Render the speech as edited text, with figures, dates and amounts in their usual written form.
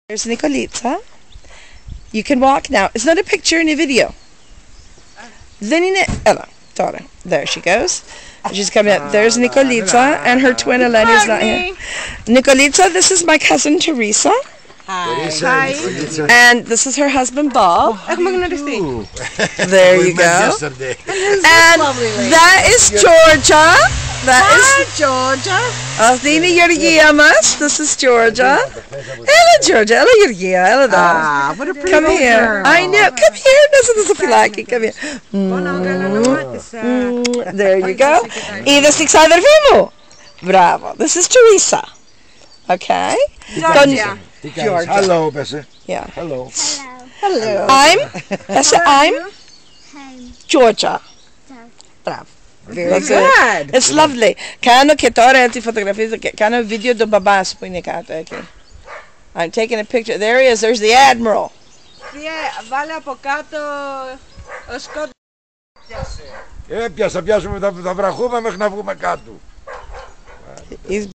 There's Nicolita. You can walk now. It's not a picture in a video. Ella, daughter. There she goes. She's coming up. There's Nicolita, and her twin Eleni is not here. Nicolita, this is my cousin Teresa. Hi. And this is her husband Bob. Oh, There you go. And that is Georgia. Hi, Georgia. Athena Georgiamas. This is Georgia. Ella Georgia. Ella Georgia. Ella da. What a pretty Come here. girl. I know. Come here. Doesn't this feel like it? Come here. There you go. Y the six other people. Bravo. This is Teresa. Okay. Georgia. Georgia. Hello, Bessie. Yeah. Hello. Hello. I'm Georgia. Bravo. Very good. It's lovely. Kano kitore anti fotografia. Kano video do babas puinikato. Okay. I'm taking a picture. There he is. There's the Admiral. Βάλε από κάτω ο Σκότ. Πιάσουμε, θα βραχούμε μέχρι να βγούμε κάτω. He's